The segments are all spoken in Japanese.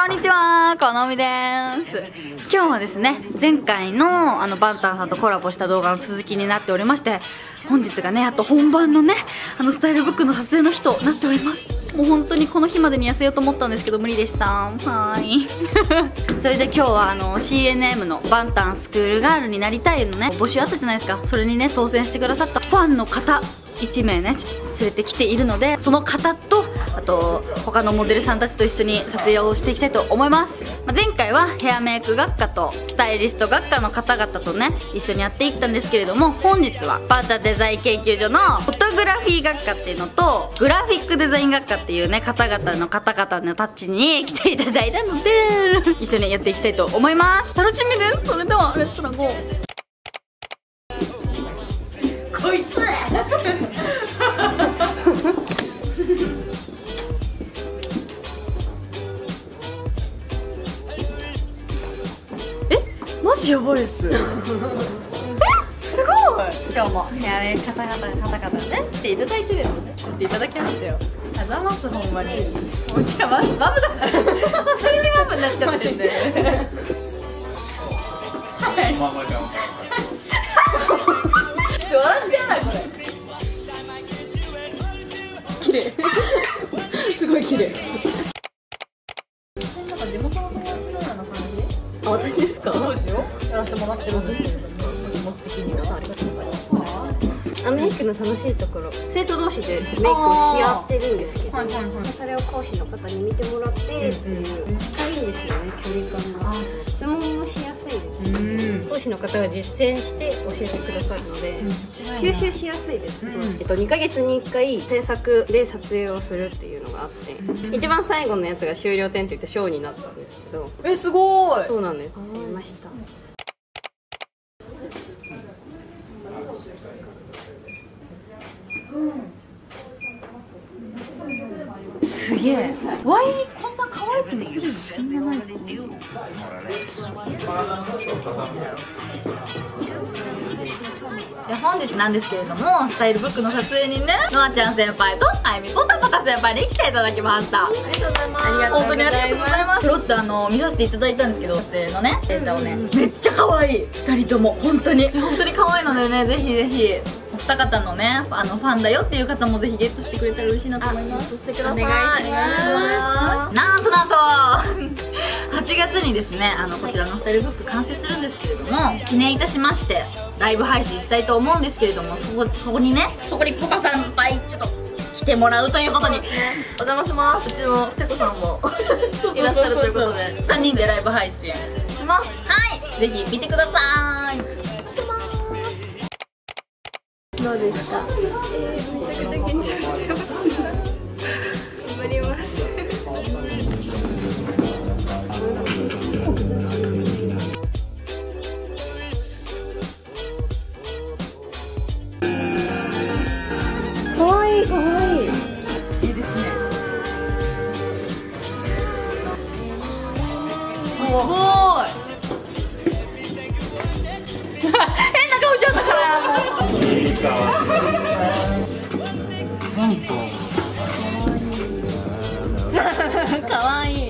こんにちは、このみです。今日はですね、前回のバンタンさんとコラボした動画の続きになっておりまして、本日がね、あと本番のね、スタイルブックの撮影の日となっております。もう本当にこの日までに痩せようと思ったんですけど無理でした。はーいそれで今日はCNM のバンタンスクールガールになりたいのね、募集あったじゃないですか。それにね、当選してくださったファンの方1名ね、ちょっと連れてきているので、その方とあと他のモデルさんたちと一緒に撮影をしていきたいと思います。前回はヘアメイク学科とスタイリスト学科の方々とね一緒にやっていったんですけれども、本日はバータデザイン研究所のフォトグラフィー学科っていうのとグラフィックデザイン学科っていうね方々のタッチに来ていただいたので一緒にやっていきたいと思います。楽しみです。それではレッツラゴー。こいつマジやばいですすごい。 今日もヘアメイク方々ね来ていただいてるのね、来ていただきましたよ。あざます。ほんまにもうじゃあバブだから普通にバブになっちゃってんだよ笑っちゃうなこれ。綺麗すごい綺麗。なんか地元の友達のような感じ。あ、私ですか。そうですよ、やらせてもらってるんです。気持ち的にはありがとうございます。 メイクの楽しいところ、生徒同士でメイクをし合ってるんですけど、それを講師の方に見てもらってっていう、近いんですよね、距離感が。質問もしやすいです。講師の方が実践して教えてくださるので、吸収しやすいです。2ヶ月に1回制作で撮影をするっていうのがあって、一番最後のやつが終了点って言ってショーになったんですけど。 すごい。 そうなんです。やりました。 すげえ。ワイにこんな可愛く映るの死んでない。本日なんですけれども、スタイルブックの撮影にね、のあちゃん先輩とあゆみぽたぽた先輩に来ていただきました。ありがとうございます。本当にありがとうございます。プロって見させていただいたんですけど、撮影のねデータをね、めっちゃ可愛い2人とも。本当に可愛いのでね、ぜひぜひお二方のねファンだよっていう方もぜひゲットしてくれたら嬉しいなと思います。してください。お願いします。なんと8月にですね、こちらのスタイルブック完成するんですけれども、記念いたしましてライブ配信したいと思うんですけれども、そこにポタ先輩ちょっと来てもらうということに。 お邪魔します。うちのペコさんもいらっしゃるということで、 3人でライブ配信します。はい、ぜひ見てください。 どうですか。めちゃくちゃ緊張してます。頑張ります。可愛い可愛い。 いいですね。すごい。変な顔ちゃったからもう。かわいい。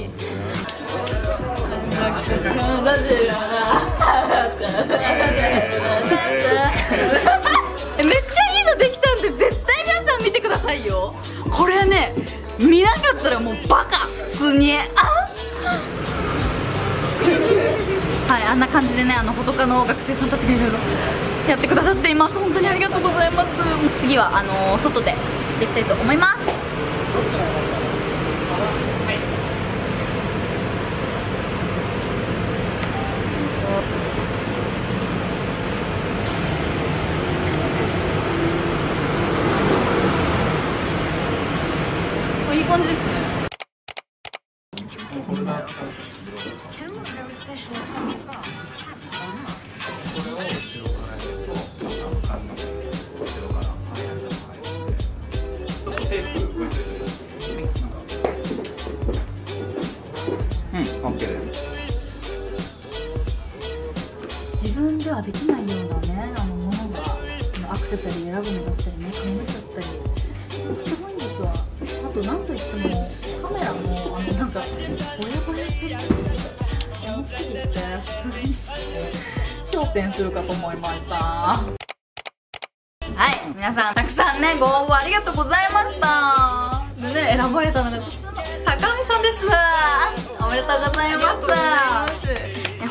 めっちゃいいのできたんで絶対皆さん見てくださいよ。これね、見なかったらもうバカ普通に。はい、あんな感じでね、フォト科の学生さんたちがいろいろやってくださっています。本当にありがとうございます。次は外でできたいと思います。いい感じですね。 OK です。 自分ではできないようなね、ものがアクセサリー選ぶのだったりね、髪の毛だったりすごいんですわ。あと何といってもカメラもなんかボヤボヤするんですよ。やばすぎて普通に焦点するかと思いました。はい、皆さんたくさんねご応募ありがとうございました。でね、選ばれたのがこちらの坂上さんです。おめでとうございます。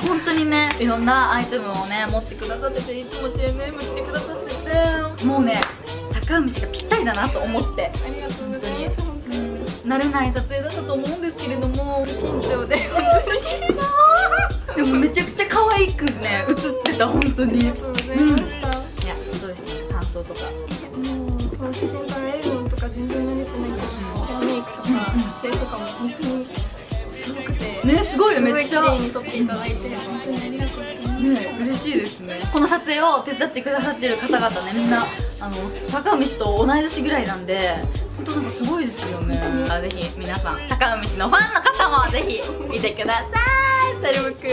本当にね、いろんなアイテムをね持ってくださってて、いつも CNM 来てくださってて、もうね高海氏がぴったりだなと思って、ありがとうございます。慣れない撮影だったと思うんですけれども、緊張ででもめちゃくちゃ可愛くね映ってた、本当に。ありがとうございました。いや、どうでした？感想とか。 もうこの写真撮られるのとか全然慣れてないけど、ヘアメイクとか撮影とかも本当にすごくてね、すごいよ、めっちゃ綺麗に撮っていただいて本当にありがとうございます。 ね、嬉しいですね。この撮影を手伝ってくださってる方々ね、みんな高海氏と同い年ぐらいなんで、本当なんかすごいですよね。ぜひ皆さん高海氏のファンの方もぜひ見てください。スタイルブック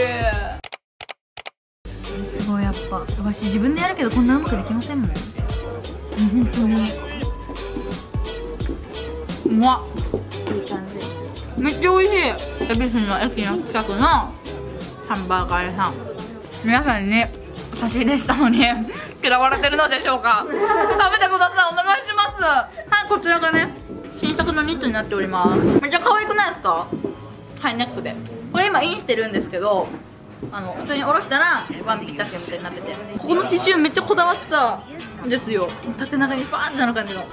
すごい、やっぱ私自分でやるけどこんなうまくできませんもん。本当にうまっ、いい感じ。めっちゃ美味しい。恵比寿の駅の近くのハンバーガー屋さん、皆さんにね差し入れしたのに嫌われてるのでしょうか。食べてください、お願いします。はい、こちらがね新作のニットになっております。めっちゃ可愛くないですか？はい、ネックでこれ今インしてるんですけど、普通に下ろしたらワンピタケみたいになってて、ここの刺繍めっちゃこだわったんですよ。縦長にバーンってなる感じの。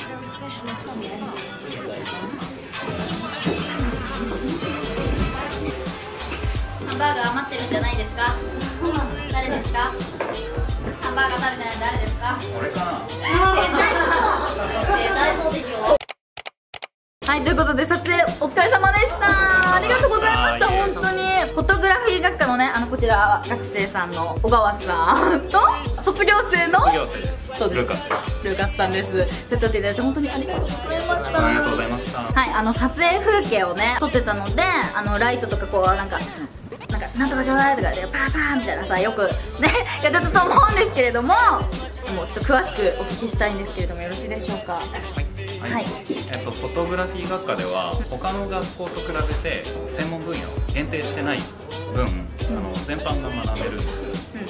ハンバーガー余ってるんじゃないですか？誰ですか？ハンバーガー食べてない誰ですか？ 俺かな。 誰そうでしょう。はい、ということで撮影お疲れ様でした。ありがとうございました。本当にフォトグラフィー学科のね、こちら学生さんの小川さんと卒業生のルカスです。 ルカスさんです。手伝っていただいて本当にありがとうございました。 ありがとうございました。 はい、撮影風景をね撮ってたので、ライトとかこうなんとかちょうだいとかでパーパーみたいなさ、よくねやってたと思うんですけれども、もうちょっと詳しくお聞きしたいんですけれどもよろしいでしょうか？ はい、フォトグラフィー学科では他の学校と比べて専門分野を限定してない分、全般が学べるんです。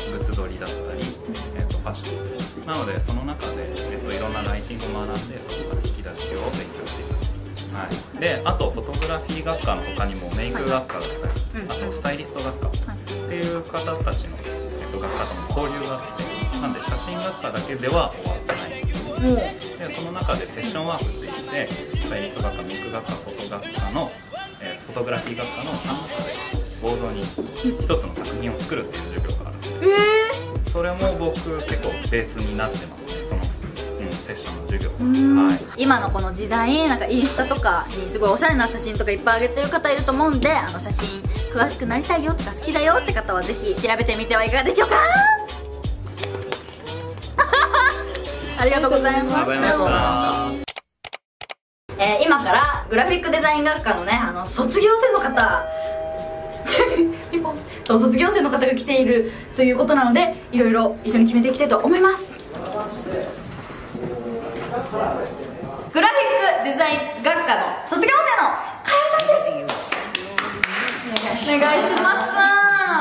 物撮りだったり、ファッションなので、その中で、いろんなライティングを学んで、そこから引き出しを勉強していく。はい、であとフォトグラフィー学科の他にもメイク学科だったり、あとスタイリスト学科っていう方たちの、学科とも交流があって、なんで写真学科だけでは終わってない。でその中でセッションワークについてスタイリスト学科、メイク学科、フォト学科の、フォトグラフィー学科の3学科で合同に一つの作品を作るっていう授業があるんです。それも僕結構ベースになってますね、その、セッションの授業。はい、 今のこの時代なんかインスタとかにすごいおしゃれな写真とかいっぱい上げてる方いると思うんで、写真詳しくなりたいよとか好きだよって方はぜひ調べてみてはいかがでしょうか？ありがとうございました。今からグラフィックデザイン学科のね、卒業生の方そう、卒業生の方が来ているということなので、いろいろ一緒に決めていきたいと思います。グラフィックデザイン学科の卒業生のかやさんです。お願いします。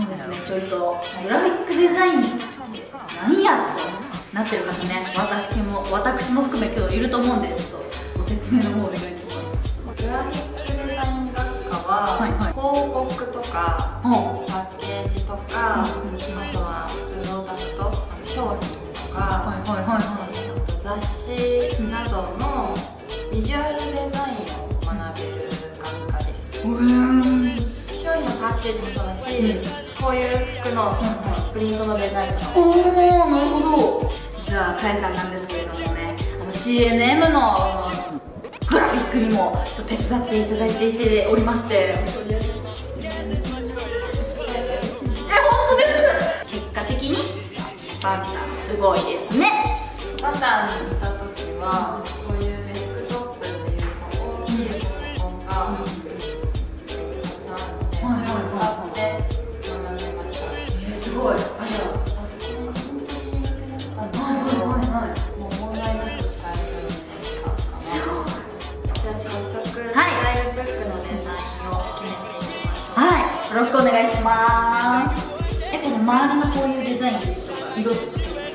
ですね、ちょっとグラフィックデザイン何やとなってる方ね、私も含め今日いると思うんで、ちょっとご説明の方お願いします。 グラフィックデザイン学科は、広告とかパッケージとか、あとはプロダクト、商品とか、雑誌などのビジュアルデザインを学べる学科です。商品のパッケージもそうだし、こういう服のプリントのデザインも。 なるほど。実はかやさんなんですけれどもね、CNM のグラフィックにもちょっと手伝っていただいておりまして、本当に本当です。結果的にバターすごいですね。 バターにいた時はこういうデスクトップっていう大きいパソコンがたくさんあるので、それを使って学んでました。 すごい。 もう問題なく使えるようになったかな。じゃあ早速、 はい、 よろしくお願いします。この周りのこういうデザインですとか色とか、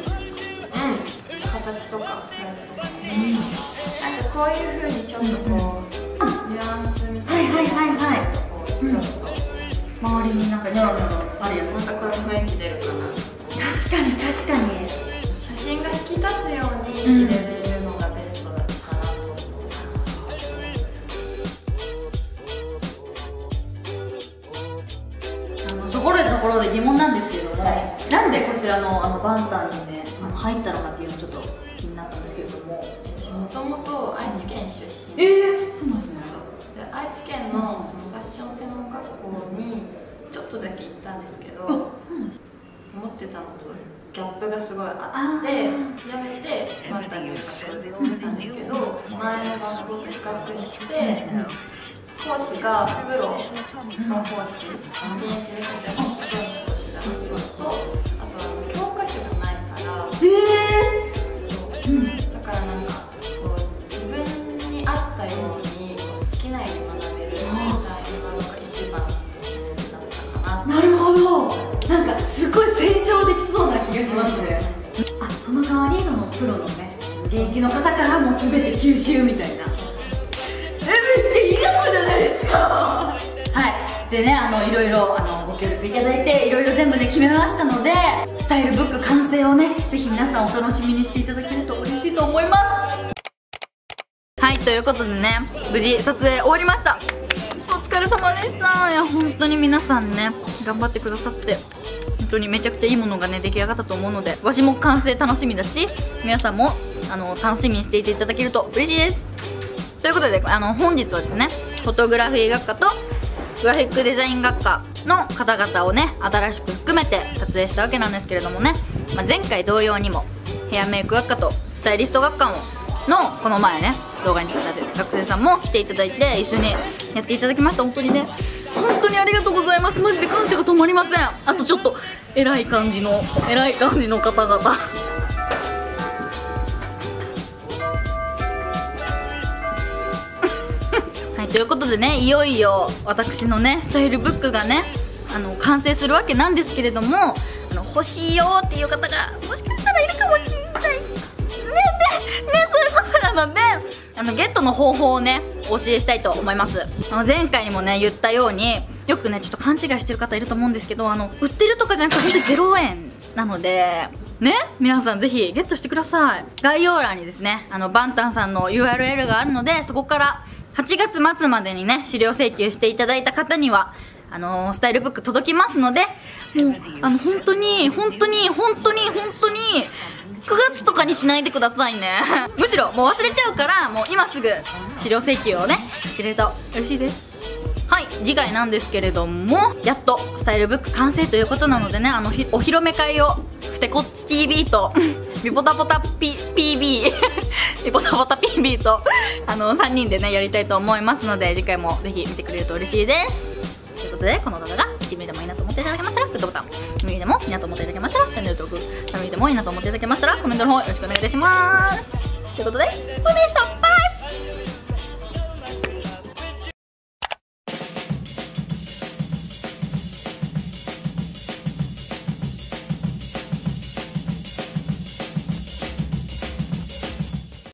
形とかサイズとかね、なんかこういう風にちょっとこう、ニュアンスみたいな、こうちょっと周りになんかニョロニョロあるやつ、 またこれ雰囲気出るかな。 確かに確かに写真が引き立つように入れるのがベストだかなと思う。ところで疑問なんですけども、なんでこちらのバンタンにね入ったのかっていうのちょっと気になったんですけれども、 私もともと愛知県出身そうなんですね。 で、愛知県のそのファッション専門学校にちょっとだけ行ったんですけど、思ってたのとギャップがすごいあって、やめてバンタンに学校にしたんですけど、前の学校と比較して講師がプロの講師、現役で活躍したプロの講師だったのと、あと教科書がないから、だからなんかこう自分に合ったようにこう好きなように学べるみたいなのが一番だったかな。 なるほど。なんかすごい成長できそうな気がしますね。その代わりそのプロのね現役の方からもう全て吸収みたいな。めっちゃいいかもじゃないですか。はいでね、いろいろご協力いただいていろいろ全部ね決めましたので、スタイルブック完成をねぜひ皆さんお楽しみにしていただけると嬉しいと思います。はいということでね、無事撮影終わりました。お疲れ様でした。いや本当に皆さんね頑張ってくださって、本当にめちゃくちゃいいものがね出来上がったと思うので、わしも完成楽しみだし、皆さんも楽しみにしていていただけると嬉しいです。ということで本日はですね、フォトグラフィー学科とグラフィックデザイン学科の方々をね新しく含めて撮影したわけなんですけれどもね、前回同様にもヘアメイク学科とスタイリスト学科のこの前ね動画に出た学生さんも来ていただいて一緒にやっていただきました。本当にね本当にありがとうございます。マジで感謝が止まりません。あとちょっと偉い感じの方々はいということでね、いよいよ私のねスタイルブックがね完成するわけなんですけれども、欲しいよっていう方がもしかしたらいるかもしれないねそういうことなのでゲットの方法をねお教えしたいと思います。前回にもね言ったように、よくねちょっと勘違いしてる方いると思うんですけど、売ってるとかじゃなくて本当に0円なのでね、皆さんぜひゲットしてください。概要欄にですねバンタンさんの URL があるので、そこから8月末までにね資料請求していただいた方にはスタイルブック届きますので、もう本当に9月とかにしないでくださいねむしろもう忘れちゃうから、もう今すぐ資料請求をねしてくれると嬉しいです。はい、次回なんですけれども、やっとスタイルブック完成ということなのでね、お披露目会をふてこっち TV とリポタポタ PB リポタポタ PB と3人でねやりたいと思いますので、次回もぜひ見てくれると嬉しいです。ということで、この動画が1ミリでもいいなと思っていただけましたらグッドボタン、2ミリでもいいなと思っていただけましたらチャンネル登録、3ミリでもいいなと思っていただけましたらコメントの方よろしくお願いいたします。ということで、これでした。